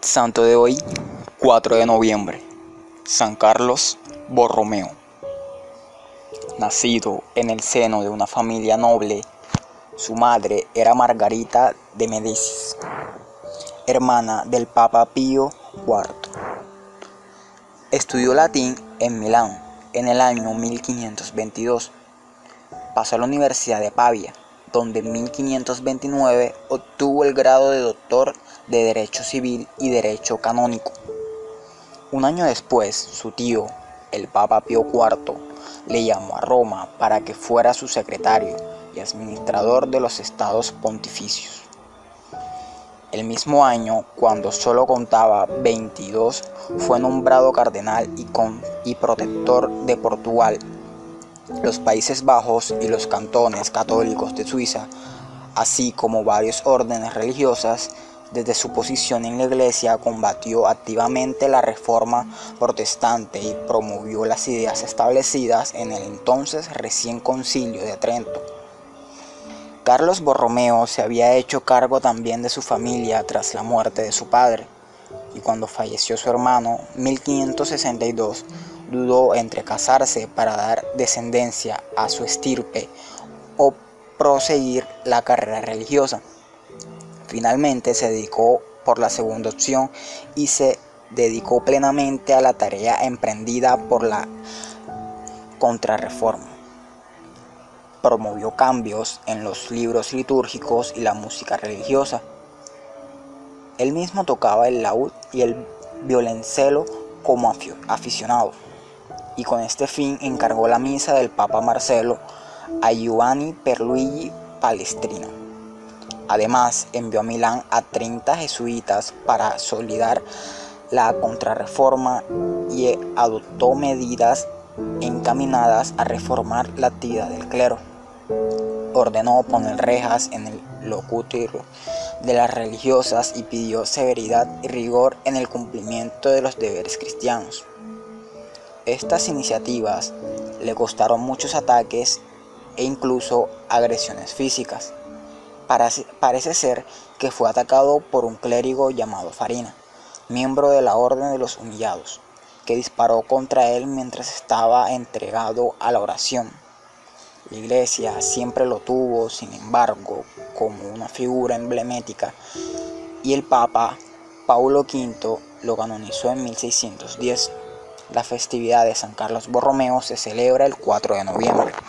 Santo de hoy, 4 de noviembre, San Carlos Borromeo. Nacido en el seno de una familia noble, su madre era Margarita de Medici, hermana del Papa Pío IV. Estudió latín en Milán en el año 1522. Pasó a la Universidad de Pavia, donde en 1529 obtuvo el grado de doctor de Derecho Civil y Derecho Canónico. Un año después, su tío, el Papa Pío IV, le llamó a Roma para que fuera su secretario y administrador de los estados pontificios. El mismo año, cuando solo contaba 22, fue nombrado cardenal y protector de Portugal, los Países Bajos y los cantones católicos de Suiza, así como varias órdenes religiosas. Desde su posición en la Iglesia combatió activamente la Reforma protestante y promovió las ideas establecidas en el entonces recién Concilio de Trento. Carlos Borromeo se había hecho cargo también de su familia tras la muerte de su padre, y cuando falleció su hermano, 1562, dudó entre casarse para dar descendencia a su estirpe o proseguir la carrera religiosa. Finalmente se dedicó por la segunda opción y se dedicó plenamente a la tarea emprendida por la Contrarreforma. Promovió cambios en los libros litúrgicos y la música religiosa. Él mismo tocaba el laúd y el violoncelo como aficionado, y con este fin encargó la misa del Papa Marcelo a Giovanni Pierluigi Palestrina. Además, envió a Milán a 30 jesuitas para consolidar la Contrarreforma y adoptó medidas encaminadas a reformar la actividad del clero. Ordenó poner rejas en el locutorio de las religiosas y pidió severidad y rigor en el cumplimiento de los deberes cristianos. Estas iniciativas le costaron muchos ataques e incluso agresiones físicas. Parece ser que fue atacado por un clérigo llamado Farina, miembro de la Orden de los Humillados, que disparó contra él mientras estaba entregado a la oración. La Iglesia siempre lo tuvo, sin embargo, como una figura emblemática, y el Papa Paulo V lo canonizó en 1610. La festividad de San Carlos Borromeo se celebra el 4 de noviembre.